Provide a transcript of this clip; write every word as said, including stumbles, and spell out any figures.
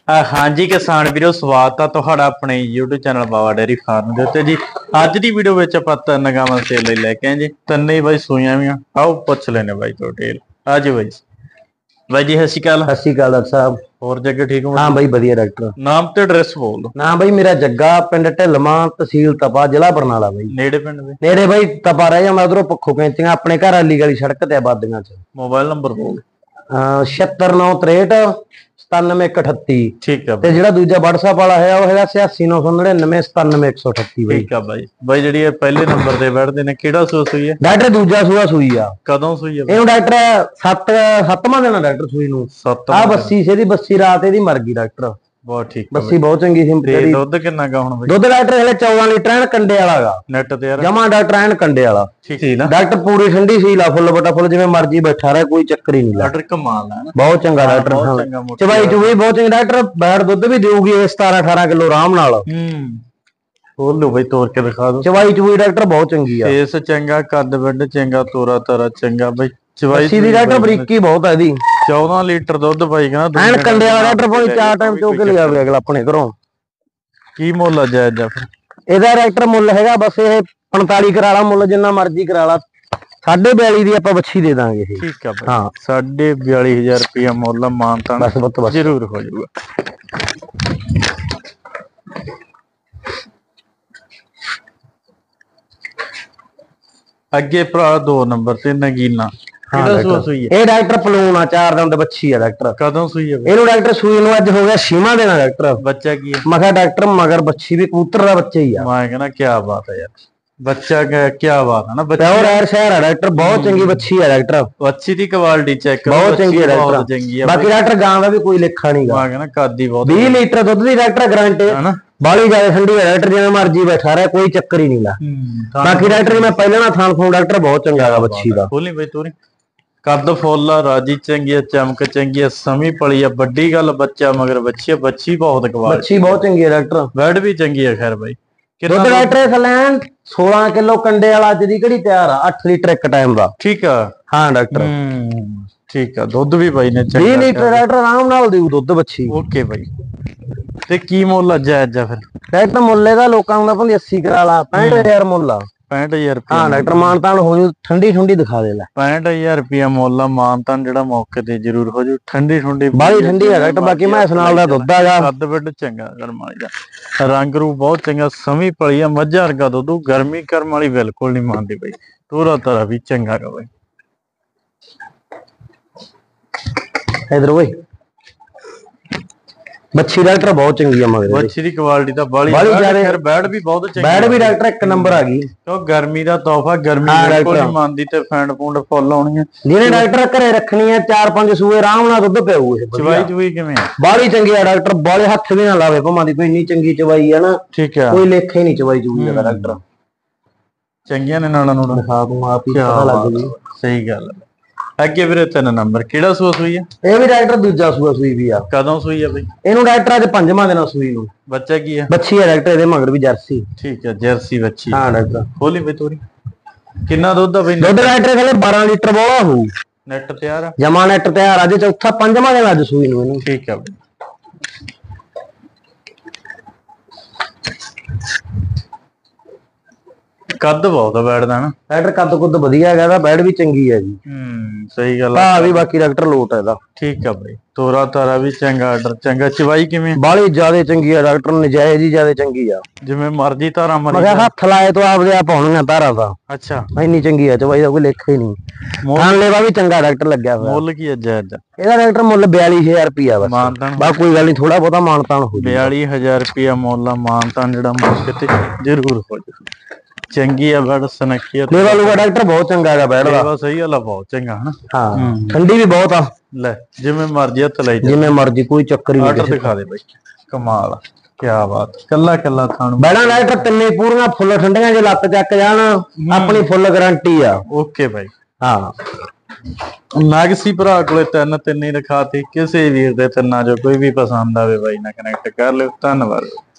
हाँ जी किसान वीरो स्वागत है तुहाडा अपने YouTube channel Baba dairy farm के उत्ते जी। अज की वीडियो में आप तीन गावां सेल लई लैके आए जी। तीन ही बाई सूइयां भी आओ पुछ लेने बाई तो डिटेल आज बाई बाई जी। सत श्री अकाल। सत श्री अकाल डॉक्टर साहब। और जग्गे ठीक हो? हाँ बाई वधिया डॉक्टर। नाम ते एड्रैस बोल दो। नाम बाई मेरा जग्गा, पिंड ढिलमा, तहसील तपा, जिला बरनाला बाई। नेड़े पिंड दे नेड़े बाई तपा रह जांदा, उधरों पक्खों कैंचियां अपने घर अली गली सड़क ते आबादियां च। मोबाइल नंबर बोल। छिहत्तर नौ त्रेहठ सतानवे एक अठत्ती। ठीक है। ते जिहड़ा दूजा WhatsApp वाला है वो है छियासी नौ सौ नड़िनवे सतानवे एक सौ अठत्ती बाई। ठीक है बाई। बाई जिहड़ी पहले नंबर ते बैठदे ने किहड़ा सूआ सूई है? डॉक्टर दूजा सूआ सूई आ। कदों सूई है? ਇਹਨੂੰ ਡਾਕਟਰ ਸੱਤ ਸੱਤਵਾਂ ਦਿਨ ਡਾਕਟਰ ਸੂਈ ਨੂੰ। ਆ ਬੱਸੀ ਸੇ ਦੀ ਬੱਸੀ ਰਾਤ ਇਹਦੀ ਮਰ ਗਈ ਡਾਕਟਰ। बहुत ठीक। ਬੱਸੀ ਬਹੁਤ ਚੰਗੀ ਸੀ ਤੇ ਦੁੱਧ ਕਿੰਨਾ ਗਾ ਹੁਣ ਬਈ? ਦੁੱਧ ਡਾਕਟਰ ਹਲੇ ਚੌਦਾਂ ਲੀਟਰ ਐਨ ਕੰਡੇ ਵਾਲਾਗਾ। ਨੈਟ ਤੇ ਯਾਰ ਜਮਾ ਡਾਕਟਰ ਐਨ ਕੰਡੇ ਵਾਲਾ। ਠੀਕ ਸੀ ਨਾ ਡਾਕਟਰ ਪੂਰੀ ਠੰਡੀ ਸੀ ਲਾ ਫੁੱਲ ਬਟਾ ਫੁੱਲ ਜਿਵੇਂ ਮਰਜੀ ਬੈਠਾ ਰਹੇ ਕੋਈ ਚੱਕਰ ਹੀ ਨਹੀਂ ਲਾ। ਡਾਕਟਰ ਕਮਾਲ ਹੈ ਨਾ ਬਹੁਤ ਚੰਗਾ ਡਾਕਟਰ। ਚਵਾਈ ਚੁਈ ਬਹੁਤ ਚੰਗੀ ਡਾਕਟਰ। ਬੈਠ ਦੁੱਧ ਵੀ ਦੇਊਗੀ ਇਹ ਸਤਾਰਾਂ ਅਠਾਰਾਂ ਕਿਲੋ ਆਰਾਮ ਨਾਲ। ਹੂੰ ਹੋਰ ਲੋ ਬਈ ਤੋੜ ਕੇ ਦਿਖਾ ਦੋ। ਚਵਾਈ ਚੁਈ ਡਾਕਟਰ ਬਹੁਤ ਚੰਗੀ ਆ। ਫੇਸ ਚੰਗਾ, ਕੱਦ ਵੱਡ ਚੰਗਾ, ਤੋਰਾ ਤਾਰਾ ਚੰਗਾ ਬਈ। ਚਵਾਈ ਦੀ ਡਾਕਟਰ ਬਰੀਕੀ ਬਹੁਤ ਹੈ ਇਹਦੀ। ਚੌਦਾਂ ਲੀਟਰ ਦੁੱਧ ਪਾਈ ਕਹਿੰਦਾ ਐਨ ਕੰਡੇ ਵਾਲਾ ਡਾਕਟਰ ਪਾਣੀ ਚਾਰ ਟਾਈਮ ਚੋ ਕੇ ਲਿਆਵੇ ਅਗਲਾ ਆਪਣੇ ਘਰੋਂ। ਕੀ ਮੁੱਲ ਆ ਜਾਇਜ਼ ਜਾਂ ਫਿਰ? ਇਹਦਾ ਡਾਕਟਰ ਮੁੱਲ ਹੈਗਾ ਬਸ ਇਹ ਪੰਤਾਲੀ ਕਰਾਲਾ ਮੁੱਲ ਜਿੰਨਾ ਮਰਜ਼ੀ ਕਰਾਲਾ। ਸਾਢੇ ਬਿਆਲੀ ਦੀ ਆਪਾਂ ਬੱਚੀ ਦੇ ਦਾਂਗੇ ਇਹ। ਠੀਕ ਆ ਬਈ। ਹਾਂ ਸਾਢੇ ਬਿਆਲੀ ਹਜ਼ਾਰ ਰੁਪਇਆ ਮੁੱਲ ਮਾਨਤਾਨ ਬਸ ਬਸ ਬਸ ਜ਼ਰੂਰ ਹੋ ਜਾਊਗਾ। ਅੱਗੇ ਭਰਾ ਦੋ ਨੰਬਰ ਤੇ ਨਗੀਨਾ ਕਿਹੜਾ ਸੂਆ ਸੂਈ ਹੈ? ਇਹ ਡਾਕਟਰ ਪਲੂਨ ਆ, ਚਾਰ ਦੰਦ ਬੱਚੀ ਆ ਡਾਕਟਰ। ਕਦੋਂ ਸੂਈ ਹੈ? ਇਹਨੂੰ ਡਾਕਟਰ ਸੂਈ ਨੂੰ ਅੱਜ ਹੋ ਗਿਆ ਛੇਵਾਂ ਦਿਨ ਡਾਕਟਰ। ਬੱਚਾ ਕੀ ਹੈ? ਮੈਂ ਕਿਹਾ ਡਾਕਟਰ ਮਗਰ ਬੱਚੀ ਵੀ ਕਬੂਤਰ ਦਾ ਬੱਚਾ ਹੀ ਆ। ਮੈਂ ਕਹਿੰਦਾ ਕੀ ਬਾਤ ਹੈ ਯਾਰ। ਬੱਚਾ ਕੀ ਬਾਤ ਹੈ ਨਾ। ਬੱਚਾ ਪਿਓਰ ਐਰ ਸ਼ਹਿਰ ਆ ਡਾਕਟਰ। ਬਹੁਤ ਚੰਗੀ ਬੱਚੀ ਆ ਡਾਕਟਰ। ਬੱਚੀ ਦੀ ਕੁਆਲਿਟੀ ਚੈੱਕ ਕਰੋ। ਬਹੁਤ ਚੰਗੀ ਹੈ ਡਾਕਟਰ। ਚੰਗੀ ਹੈ ਬਾਕੀ ਡਾਕਟਰ ਗਾਂ ਦਾ ਵੀ ਕੋਈ ਲੇਖਾ ਨਹੀਂਗਾ। ਮੈਂ ਕਹਿੰਦਾ ਕਾਦੀ ਬਹੁਤ। ਵੀਹ ਲੀਟਰ ਦੁੱਧ ਦੀ ਡਾਕਟਰ ਗਾਰੰਟੀ ਹੈ ਨਾ। ਬਾਲੀ ਜ਼ਿਆਦਾ ਠੰਡੀ ਹੈ ਡਾਕਟਰ, ਜਿਵੇਂ ਮਰਜੀ ਬੈਠਾ ਰਿਹਾ ਕੋਈ ਚੱਕਰ ਹੀ ਨਹੀਂ ਲਾ। ਬਾਕੀ ਡਾਕਟਰ ਮੈਂ ਪਹਿਲਾਂ ਨਾ ਥਾਂ ਫੋਨ ਡਾਕਟਰ ਬਹੁਤ ਚੰਗਾ ਹੈਗਾ ਬੱਚੀ ਦਾ। ਖੋਲੀ ਬਈ ਤੋਰੀ। ਕੱਦ ਫੁੱਲ ਆ, ਰਾਜੀ ਚੰਗੀ ਆ, ਚਮਕ ਚੰਗੀ ਆ, ਸਮੀ ਪਲੀ ਆ। ਵੱਡੀ ਗੱਲ ਬੱਚਾ ਮਗਰ ਬੱਚੀ ਆ। ਬੱਚੀ ਬਹੁਤ ਕੁਆਲਿਟੀ, ਬੱਚੀ ਬਹੁਤ ਚੰਗੀ ਹੈ ਡਾਕਟਰ। ਬੈਡ ਵੀ ਚੰਗੀ ਆ। ਖੈਰ ਬਾਈ ਦੁੱਧ ਡਾਕਟਰ ਥਲੈਨ ਸੋਲਾਂ ਕਿਲੋ ਕੰਡੇ ਵਾਲਾ ਅੱਜ ਦੀ ਘੜੀ ਤਿਆਰ ਆ। ਅੱਠ ਲੀਟਰ ਇੱਕ ਟਾਈਮ ਦਾ। ਠੀਕ ਆ। ਹਾਂ ਡਾਕਟਰ ਠੀਕ ਆ। ਦੁੱਧ ਵੀ ਬਾਈ ਨੇ ਵੀਹ ਲੀਟਰ ਡਾਕਟਰ ਆਰਾਮ ਨਾਲ ਦੇਊ ਦੁੱਧ ਬੱਚੀ। ਓਕੇ ਬਾਈ। ਤੇ ਕੀ ਮੁੱਲ ਅੱਜ ਜਾਇਜ਼ ਆ ਫਿਰ? ਡਾਕਟਰ ਮੁੱਲੇ ਦਾ ਲੋਕਾਂ ਨੂੰ ਭਾਵੇਂ ਅੱਸੀ ਕਰਾ ਲਾ। ਪੈਂਹਠ ਹਜ਼ਾਰ ਮੁੱਲ ਆ। ਪੈਂਹਠ ਹਜ਼ਾਰ ਰੁਪਇਆ। ਹਾਂ ਡਾਕਟਰ ਮਾਨਤਾਨ ਹੋ ਜੂ। ਠੰਡੀ ਠੰਡੀ ਦਿਖਾ ਦੇ ਲੈ। ਪੈਂਹਠ ਹਜ਼ਾਰ ਰੁਪਇਆ ਮੁੱਲ ਆ। ਮਾਨਤਾਨ ਜਿਹੜਾ ਮੌਕੇ ਤੇ ਜ਼ਰੂਰ ਹੋ ਜੂ। ਠੰਡੀ ਠੰਡੀ ਬਾਹਲੀ ਠੰਡੀ ਆ ਡਾਕਟਰ। ਬਾਕੀ ਮੈਂ ਇਸ ਨਾਲ ਦਾ ਦੁੱਧ ਆਗਾ। ਕੱਦ ਵੱਡ ਚੰਗਾ, ਗਰਮ ਵਾਲੀ ਦਾ ਰੰਗ ਰੂ ਬਹੁਤ ਚੰਗਾ, ਸਮੀ ਪਲੀ ਆ। ਮੱਝਾਂ ਵਰਗਾ ਦੁੱਧ। ਗਰਮੀ ਕਰਮ ਵਾਲੀ ਬਿਲਕੁਲ ਨਹੀਂ ਮੰਨਦੀ ਬਈ। ਤੋਰਾ ਤਾਰਾ ਵੀ ਚੰਗਾ ਗਾ ਬਈ। ਇਧਰ ਓਏ ਬੱਚੀ ਡਾਕਟਰ ਬਹੁਤ ਚੰਗੀ ਆ ਮਗਰ। ਬੱਚੀ ਦੀ ਕੁਆਲਿਟੀ ਤਾਂ ਬਾਲੀ ਫਿਰ ਬੈਡ ਵੀ ਬਹੁਤ ਚੰਗੀ। ਬੈਡ ਵੀ ਡਾਕਟਰ ਇੱਕ ਨੰਬਰ ਆ ਗਈ। ਕਿਉਂ ਗਰਮੀ ਦਾ ਤੋਹਫਾ। ਗਰਮੀ ਬਿਲਕੁਲ ਨਹੀਂ ਮੰਨਦੀ ਤੇ ਫੈਂਡ ਫੂੰਡ ਫੁੱਲ ਆਉਣੀਆਂ। ਜਿਹਨੇ ਡਾਕਟਰ ਘਰੇ ਰੱਖਣੀ ਆ ਚਾਰ ਪੰਜ ਸੂਏ ਆਰਾਮ ਨਾਲ ਦੁੱਧ ਪਿਆਊ ਇਹ। ਚਵਾਈ ਚੁਈ ਕਿਵੇਂ ਆ? ਬਾਲੀ ਚੰਗੀ ਆ ਡਾਕਟਰ। ਬਾਲੇ ਹੱਥ ਵੀ ਨਾ ਲਾਵੇ ਭਾਵੇਂ ਦੀ ਕੋਈ ਇੰਨੀ ਚੰਗੀ ਚਵਾਈ ਆ ਨਾ। ਠੀਕ ਆ। ਕੋਈ ਲੇਖਾ ਹੀ ਨਹੀਂ ਚਵਾਈ ਚੂਈ ਦਾ ਡਾਕਟਰ। ਚੰਗੀਆਂ ਨੇ ਨਾਲਾਂ ਨੂੰ ਦਿਖਾ ਦੂੰ ਆਪ ਹੀ ਪਤਾ ਲੱਗ ਜੂ। ਸਹੀ ਗੱਲ ਹੈ। ਅੱਗੇ ਵੀਰੇ ਤਿੰਨ ਨੰਬਰ ਕਿਹੜਾ ਸੂਆ ਸੂਈ ਆ? ਇਹ ਵੀ ਡਾਕਟਰ ਦੂਜਾ ਸੂਆ ਸੂਈ ਵੀ ਆ। ਕਦੋਂ ਸੂਈ ਆ ਬਈ? ਇਹਨੂੰ ਡਾਕਟਰ ਅੱਜ ਪੰਜਵਾਂ ਦਿਨ ਸੂਈ ਨੂੰ। ਬੱਚਾ ਕੀ ਆ? ਬੱਚੀ ਆ ਡਾਕਟਰ। ਇਹਦੇ ਮਗਰ ਵੀ ਜਰਸੀ। ਠੀਕ ਆ ਜਰਸੀ ਬੱਚੀ। ਹਾਂ ਡਾਕਟਰ ਖੋਲੀ ਬਈ ਤੋਰੀ। ਕਿੰਨਾ ਦੁੱਧ ਆ ਬਈ? ਦੁੱਧ ਡਾਕਟਰ ਥਲੇ ਬਾਰਾਂ ਲੀਟਰ ਬੋਲਾ ਹੋਊ। ਨੈਟ ਤਿਆਰ ਆ? ਜਮਾ ਨੈਟ ਤਿਆਰ। ਅੱਜ ਚੌਥਾ ਪੰਜਵਾਂ ਦਿਨ ਅੱਜ ਸੂਈ ਨੂੰ ਇਹਨੂੰ। ਠੀਕ ਆ ਬਈ। ਕੱਦ ਬਹੁਤ ਆ ਬੈਡ ਦਾ ਨਾ ਡਾਕਟਰ। ਕੱਦ ਕੁੱਦ ਵਧੀਆ ਹੈਗਾ ਇਹਦਾ। ਬੈਡ ਵੀ ਚੰਗੀ ਹੈ ਜੀ। ਹੂੰ ਸਹੀ ਗੱਲ ਆ ਵੀ ਬਾਕੀ ਡਾਕਟਰ ਲੋਟ ਹੈ ਇਹਦਾ। ਠੀਕ ਆ ਬਈ। ਤੋਰਾ ਤਾਰਾ ਵੀ ਚੰਗਾ, ਆਰਡਰ ਚੰਗਾ। ਚਵਾਈ ਕਿਵੇਂ? ਬਾਲੀ ਜਿਆਦਾ ਚੰਗੀ ਆ ਡਾਕਟਰ। ਨਜਾਇਜ਼ ਹੀ ਜਿਆਦਾ ਚੰਗੀ ਆ। ਜਿਵੇਂ ਮਰਜੀ ਧਾਰਾ ਮਰੀ। ਮੈਂ ਕਿਹਾ ਹੱਥ ਲਾਏ ਤੋਂ ਆਪਦੇ ਆਪ ਆਉਣੀਆਂ ਧਾਰਾ ਦਾ। ਅੱਛਾ ਇੰਨੀ ਚੰਗੀ ਆ ਚਵਾਈ ਦਾ ਕੋਈ ਲੇਖਾ ਹੀ ਨਹੀਂ। ਖਾਣ ਲੈਵਾ ਵੀ ਚੰਗਾ ਡਾਕਟਰ ਲੱਗਿਆ ਹੋਇਆ। ਮੁੱਲ ਕੀ ਅੱਜ ਅੱਜ ਇਹਦਾ ਡਾਕਟਰ ਮੁੱਲ ਬਿਆਲੀ ਹਜ਼ਾਰ ਰੁਪਇਆ ਬਸ। ਮਾਨਤਾਨ ਬਾ ਕੋਈ ਗੱਲ ਨਹੀਂ ਥੋੜਾ ਬਹੁਤਾ ਮਾਨਤਾਨ ਹੋ ਜੂ। ਬਿਆਲੀ ਹਜ਼ਾਰ ਰੁਪਇਆ ਮੁੱਲ ਆ। ਮਾਨਤਾਨ ਜਿਹੜਾ ਮੌਕੇ ਤੇ ਜ਼ਰੂਰ ਹੋ ਜੂ। ਚੰਗੀ ਆ ਬੈਡ ਸਨੱਖੀ ਆ। ਲੇਵਾ ਲੂਗਾ ਡਾਕਟਰ ਬਹੁਤ ਚੰਗਾ ਹੈਗਾ ਬੈਡ ਦਾ। ਲੇਵਾ ਸਹੀ ਗੱਲ ਆ ਬਹੁਤ ਚੰਗਾ ਹਨਾ। ਹਾਂ ਠੰਡੀ ਵੀ ਬਹੁਤ ਆ। ਲੈ ਜਿਵੇਂ ਮਰਜੀ ਹੱਥ ਲਾਈ ਜਿਵੇਂ ਮਰਜੀ ਕੋਈ ਚੱਕਰ ਹੀ ਨਹੀਂ। ਆਰਡਰ ਦਿਖਾ ਦੇ ਬਾਈ। ਕਮਾਲ ਆ। ਕੀ ਬਾਤ। ਕੱਲਾ ਕੱਲਾ ਥਾਣ ਬੈਡਾਂ ਡਾਕਟਰ ਤਿੰਨੇ ਪੂਰੀਆਂ ਫੁੱਲ ਠੰਡੀਆਂ। ਜੇ ਲੱਤ ਚੱਕ ਜਾਣ ਆਪਣੀ ਫੁੱਲ ਗਾਰੰਟੀ ਆ। ਓਕੇ ਬਾਈ। ਹਾਂ ਨਾਗਸੀ ਭਰਾ ਕੋਲੇ ਤਿੰਨ ਤਿੰਨ ਹੀ ਰਖਾਤੀ। ਕਿਸੇ ਵੀਰ ਦੇ ਤਿੰਨਾਂ ਜੋ ਕੋਈ ਵੀ ਪਸੰਦ ਆਵੇ ਬਾਈ ਨਾਲ ਕਨੈਕਟ ਕਰ ਲਿਓ। ਧੰਨਵਾਦ।